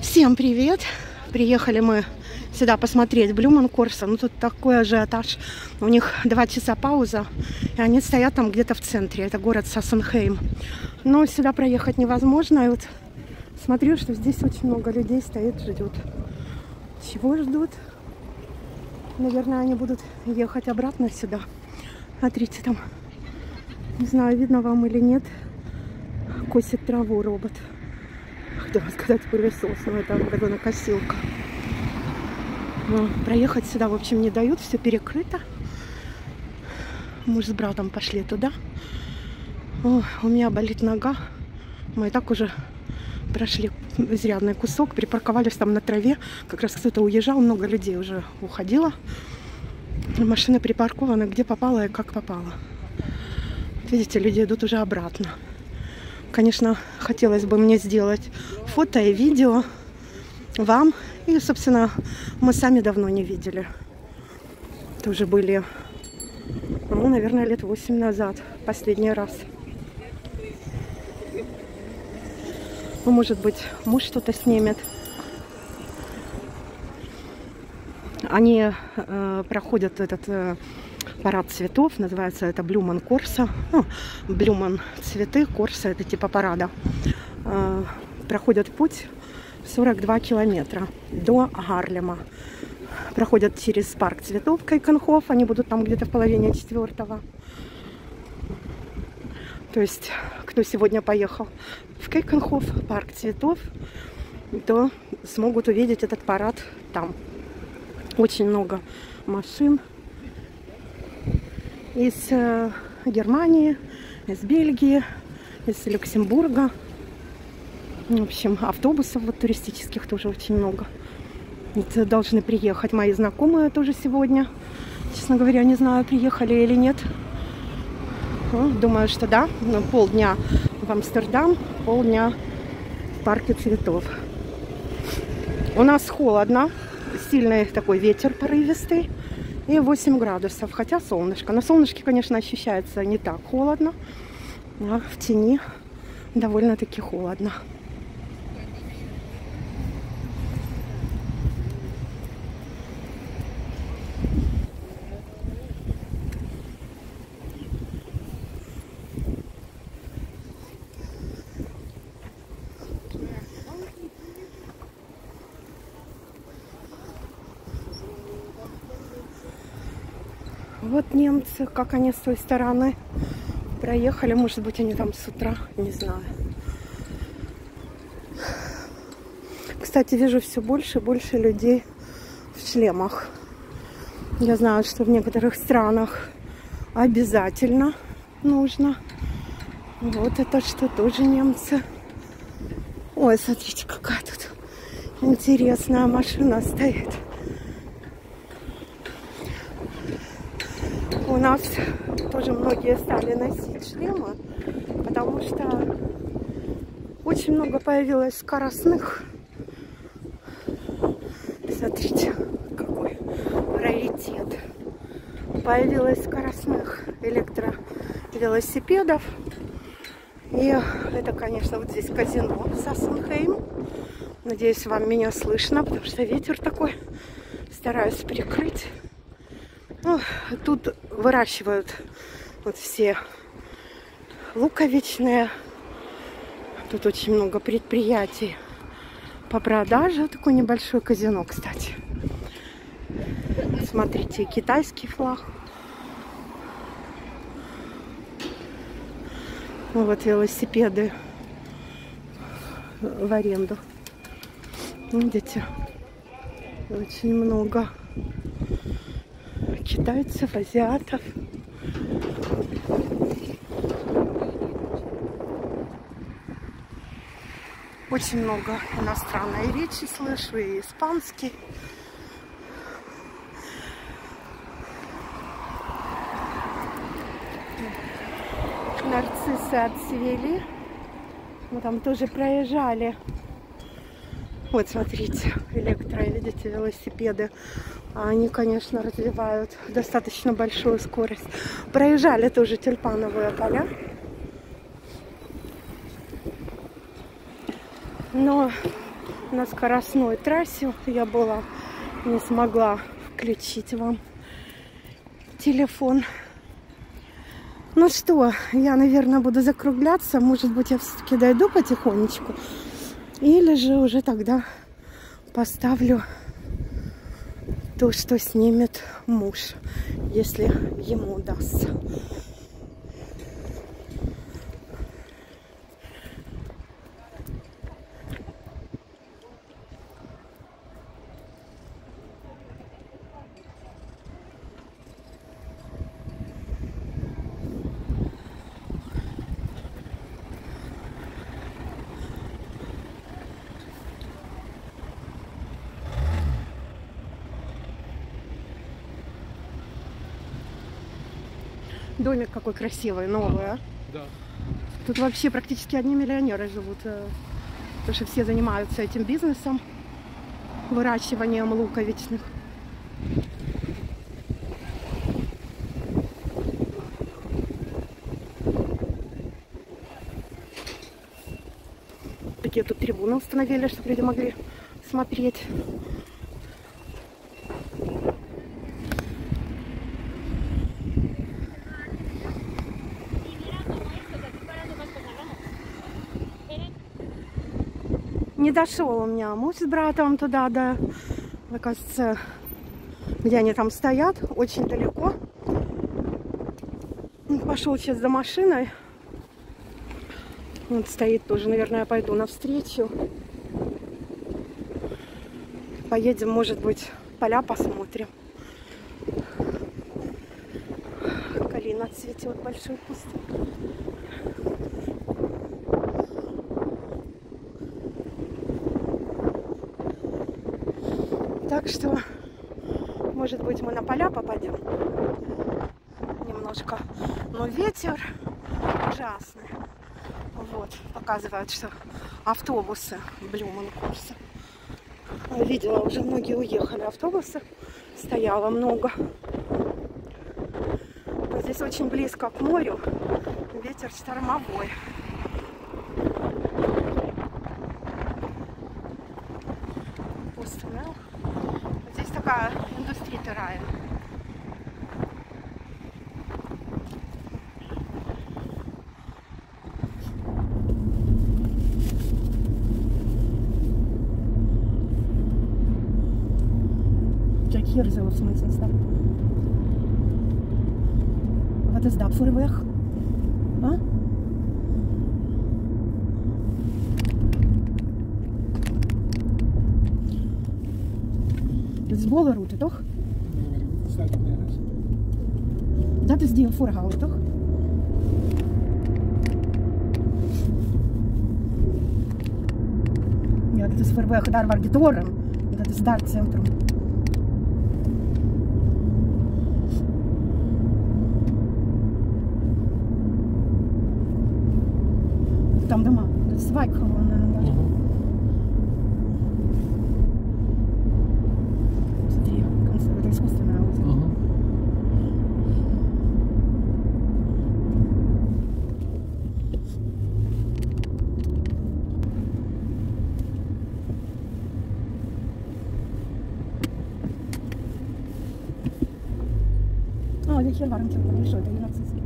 Всем привет! Приехали мы сюда посмотреть Блюман Корса. Ну тут такой ажиотаж. У них 2 часа пауза, и они стоят там где-то в центре. Это город Сассенхейм. Но сюда проехать невозможно. И вот смотрю, что здесь очень много людей стоит, ждет. Чего ждут? Наверное, они будут ехать обратно сюда. Смотрите, там, не знаю, видно вам или нет, косит траву робот. Хотела сказать пылесос, но это газонокосилка. Но проехать сюда, в общем, не дают, все перекрыто. Муж с братом пошли туда. О, у меня болит нога. Мы и так уже прошли изрядный кусок, припарковались там на траве. Как раз кто-то уезжал, много людей уже уходило. Машина припаркована где попала и как попала. Видите, люди идут уже обратно. Конечно, хотелось бы мне сделать фото и видео вам. И, собственно, мы сами давно не видели. Тоже были, ну, наверное, лет 8 назад. Последний раз. Ну, может быть, муж что-то снимет. Они проходят этот парад цветов. Называется это Блюман Корса. Ну, Блюман цветы, Корса это типа парада. Проходят путь 42 километра до Гарлема. Проходят через парк цветов Кейкенхоф. Они будут там где-то в половине 4-го. То есть, кто сегодня поехал в Кейкенхоф, парк цветов, то смогут увидеть этот парад там. Очень много машин из Германии, из Бельгии, из Люксембурга. В общем, автобусов вот туристических тоже очень много. Это должны приехать мои знакомые тоже сегодня. Честно говоря, не знаю, приехали или нет. Ну, думаю, что да. Но полдня в Амстердам, полдня в парке цветов. У нас холодно. Сильный такой ветер порывистый. И 8 градусов. Хотя солнышко. На солнышке, конечно, ощущается не так холодно. А в тени довольно-таки холодно. Вот немцы, как они с той стороны проехали. Может быть, они там с утра, не знаю. Кстати, вижу все больше и больше людей в шлемах. Я знаю, что в некоторых странах обязательно нужно. Вот это что, тоже немцы. Ой, смотрите, какая тут интересная машина стоит. У нас тоже многие стали носить шлемы, потому что очень много появилось скоростных. Смотрите, какой раритет. Появилось скоростных электровелосипедов. И это, конечно, вот здесь казино Сассенхейм. Надеюсь, вам меня слышно, потому что ветер такой. Стараюсь прикрыть. Ну, тут выращивают вот все луковичные. Тут очень много предприятий по продаже. Такой небольшой казино, кстати. Смотрите, китайский флаг. Вот велосипеды в аренду. Видите, очень много китайцев, азиатов. Очень много иностранной речи слышу, и испанский. Нарциссы отцвели. Мы там тоже проезжали. Вот, смотрите, видите, велосипеды. Они, конечно, развивают достаточно большую скорость. Проезжали тоже тюльпановые поля. Но на скоростной трассе я была, не смогла включить вам телефон. Ну что, я, наверное, буду закругляться. Может быть, я все-таки дойду потихонечку. Или же уже тогда поставлю то, что снимет муж, если ему удастся. Домик какой красивый, новый, а? Да. Тут вообще практически одни миллионеры живут, потому что все занимаются этим бизнесом, выращиванием луковичных. Такие тут трибуны установили, чтобы люди могли смотреть. Не дошел у меня муж с братом туда, да. Оказывается, где они там стоят, очень далеко. Он пошел сейчас за машиной. Он стоит тоже, наверное, я пойду навстречу. Поедем, может быть, поля посмотрим. Калина цветет, большой куст. Так что, может быть, мы на поля попадем немножко. Но ветер ужасный. Вот, показывают, что автобусы Блюменкурса. Видела, уже многие уехали. Автобусы стояло много. Здесь очень близко к морю. Ветер штормовой. Пустынел. Здесь такая индустрия рая. Hier zo tenminste staat. Wat is dat voor een weg? Huh? Dit is Bolleroute, toch? Dat staat er nergens. Dat is die voorhouden, toch? Ja, dit is voor weg daar waar de toren. Dat is daar het centrum. Там дома, тут свайка вон, да. Смотри, это искусственное озеро. О, det är helt varmt, det är så, det är nacist.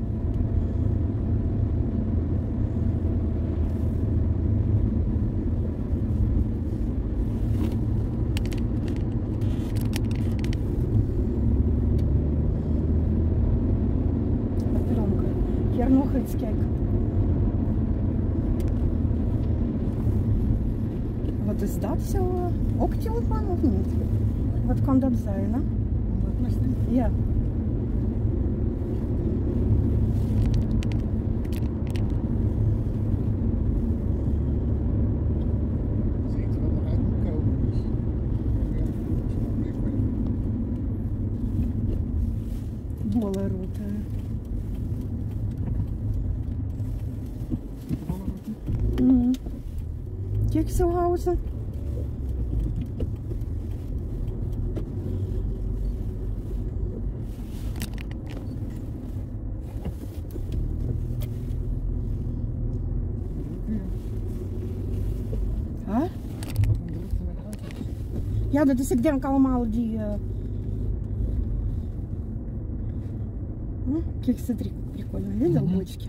Kärnåskyddskägg. Вот издать все. Октил планов нет. Вот конденсайна. Я. Bolleroute. Kekselhausen. А? Ja, dat is ik denk allemaal die... Kijk, смотри, прикольно. Видел бочки?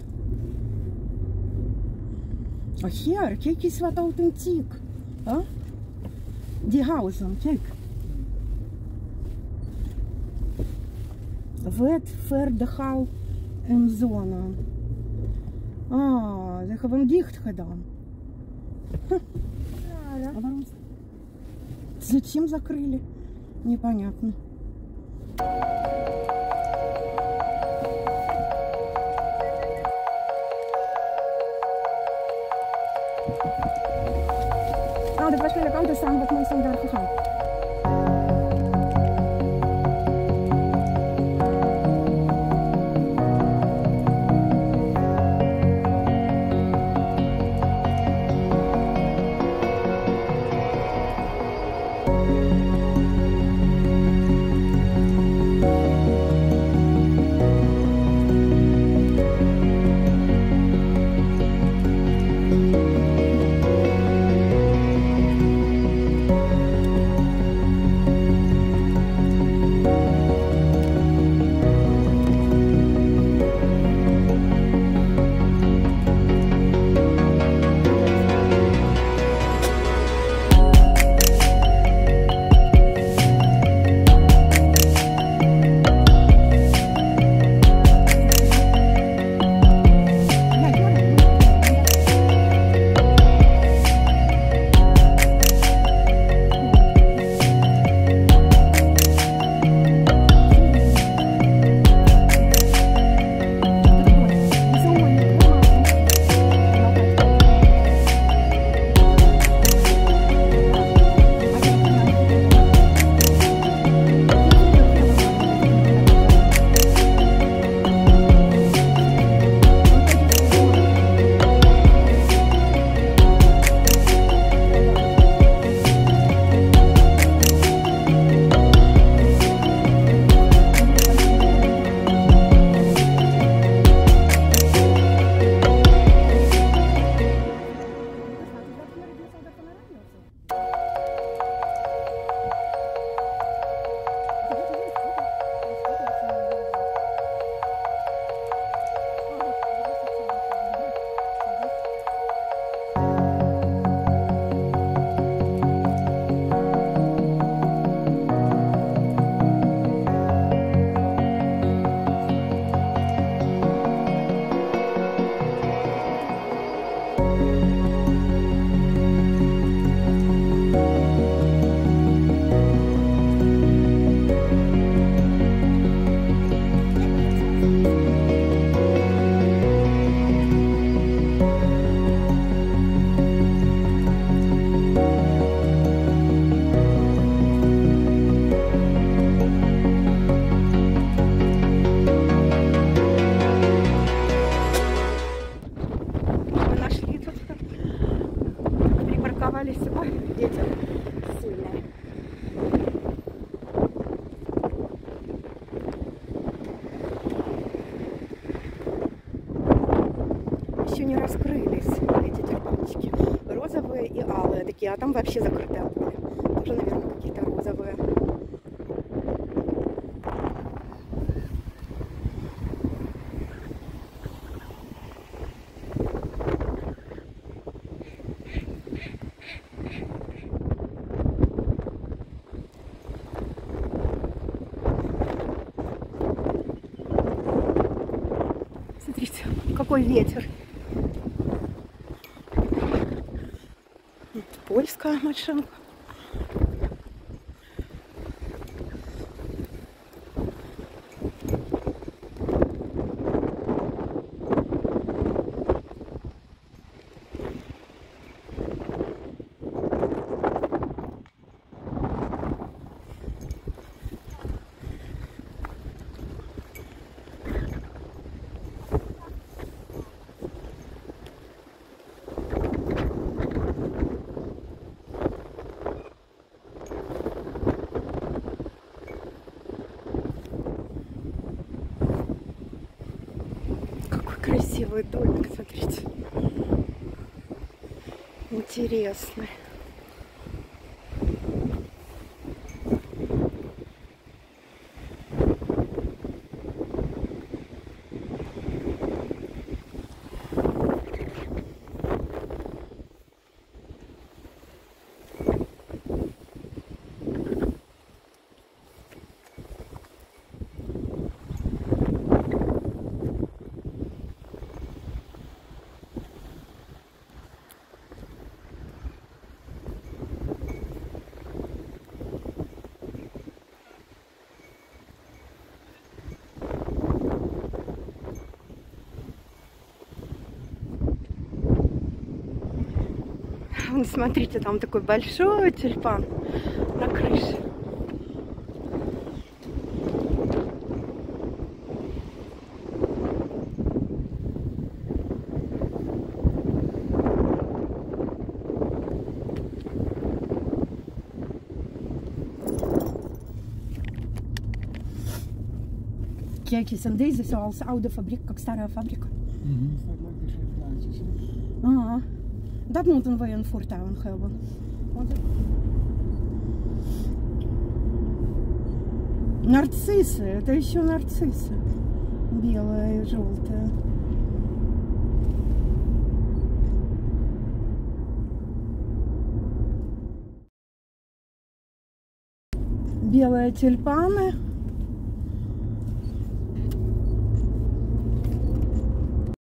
А hier, kijk eens wat authentiek. Huh? Die huizen, kijk. Wet verdehaal en zone. Ah, ze hebben dicht gedaan. А waarom? Зачем закрыли? Непонятно. Nou, dit waarschijnlijk auto's staan wat mensen daar gegaan. Ой, ветер сильный. Еще не раскрылись эти тюльпанчики. Розовые и алые такие, а там вообще закрытое поле. Тоже, наверное, какие-то розовые. Смотрите, какой ветер. Вот польская машинка. Красивый домик, смотрите. Интересный. Вон, смотрите, там такой большой тюльпан на крыше. Kijk eens, en deze is als oude fabriek, как старая фабрика. Ага. Dat moet een voertuig hebben. Нарциссы, это еще нарциссы. Белая и желтая. Белые тюльпаны.